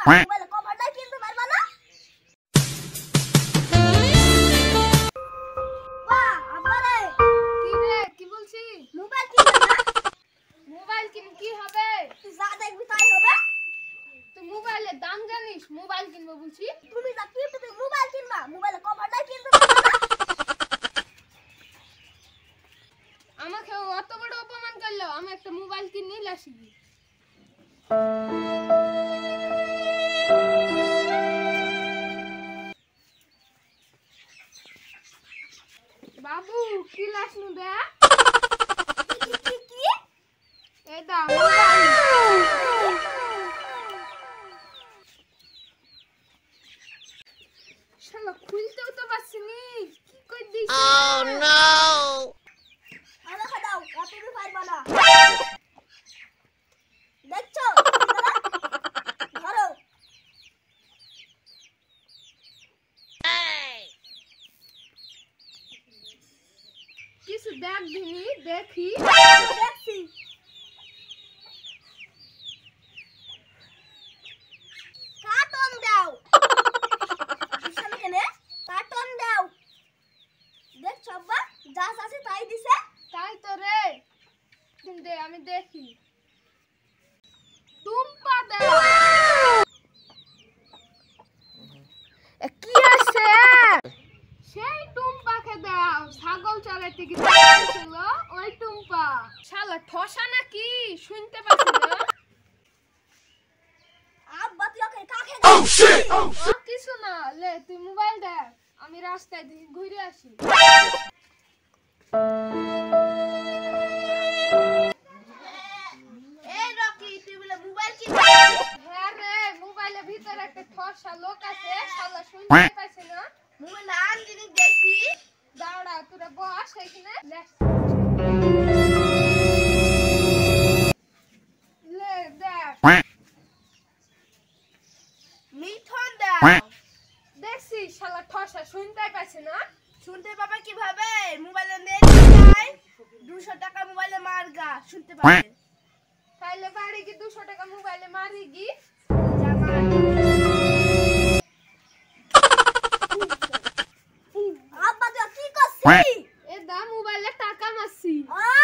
Mobile কভারটা কিনতে পারবা না? বাহ আব্বারে কি রে কি বলছিস? মোবাইল কিনবে না? মোবাইল কি হবে? তুই যা দেখবি তাই হবে। তুই মোবাইলের দাম জানিস? মোবাইল কিনবো বলছি। তুমি যা কিনতে মোবাইল কিনবা, মোবাইলের কভারটা কিনতে পারবা না? আমাকে অত বড় অপমান করলো, আমি একটা মোবাইল কিনে লাসি। বাবু কি লাসনু দে? কি এই দা মোবাইল। শালা খুলতেও তো পারছিনি, কি কই দিছিস? Oh no! আমাকে দাও, তুমি পারবা না। দেখছো ধরো। কিছু দেখ দিনি দেখি। দেখছি কার্টন দাও। বিশালে কেনে কার্টন দাও। দেখছো আব্বা, যা আছে তাই দিছে। তাই তো রে, দে আমি দেখি। টুম্পা দে। কি আছে? সেই টুম্পাকে দাও, ছাগল চড়াইতে গিয়েছিল ওই টুম্পা। শালা ঠসা নাকি শুনতে পাচ্ছি না। আব্বা তুই ওকে কাকে দাও? ও কিছু না, লে তুই মোবাইল দেখ, আমি রাস্তায় দিকে ঘুরে আসি। এই রকি, তুই বলে মোবাইল কিনবি? হ্যাঁ রে, মোবাইলের ভিতরে একটা ঠসা লোক আছে, শালা শুনতে পাচ্ছি না। মোবাইল আন জিনিস দেখি। দাঁড়া তোরা বস এখানে। লে দেখ। মিঠন দাও। দেখছিস শালা ঠসা শুনতে পাচ্ছি না। শুনতে পাবে কিভাবে? মোবাইলে নেট নাই, 200 টাকা মোবাইলে মারগা শুনতে পাবে। তাইলে বাড়ি কি 200 টাকা মোবাইলে মারি গি? জামা আব্বা তুই কি করছিস? এ দা মোবাইলে টাকা মারছি। আ